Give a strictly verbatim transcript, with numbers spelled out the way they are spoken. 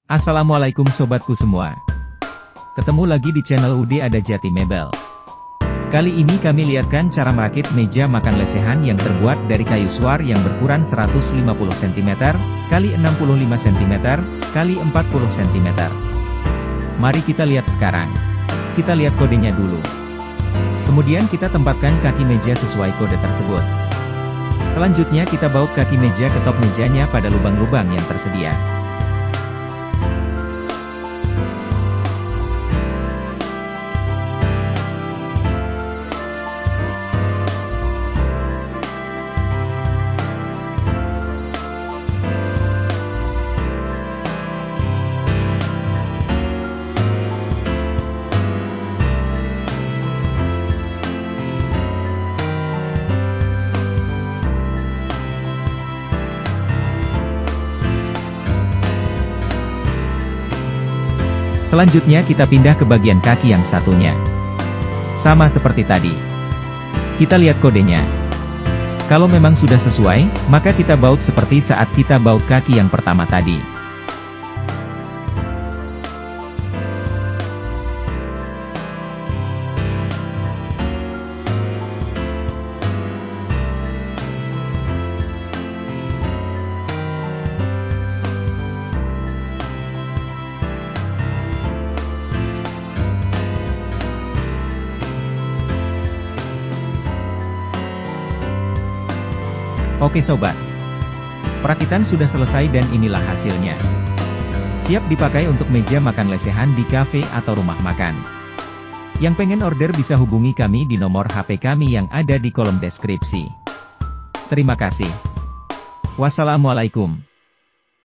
Assalamualaikum sobatku semua. Ketemu lagi di channel U D Ada Jati Mebel. Kali ini kami lihatkan cara merakit meja makan lesehan yang terbuat dari kayu suar yang berukuran seratus lima puluh sentimeter kali enam puluh lima sentimeter kali empat puluh sentimeter. Mari kita lihat sekarang. Kita lihat kodenya dulu. Kemudian kita tempatkan kaki meja sesuai kode tersebut. Selanjutnya kita baut kaki meja ke top mejanya pada lubang-lubang yang tersedia. Selanjutnya kita pindah ke bagian kaki yang satunya. Sama seperti tadi. Kita lihat kodenya. Kalau memang sudah sesuai, maka kita baut seperti saat kita baut kaki yang pertama tadi. Oke sobat, perakitan sudah selesai dan inilah hasilnya. Siap dipakai untuk meja makan lesehan di kafe atau rumah makan. Yang pengen order bisa hubungi kami di nomor H P kami yang ada di kolom deskripsi. Terima kasih. Wassalamualaikum.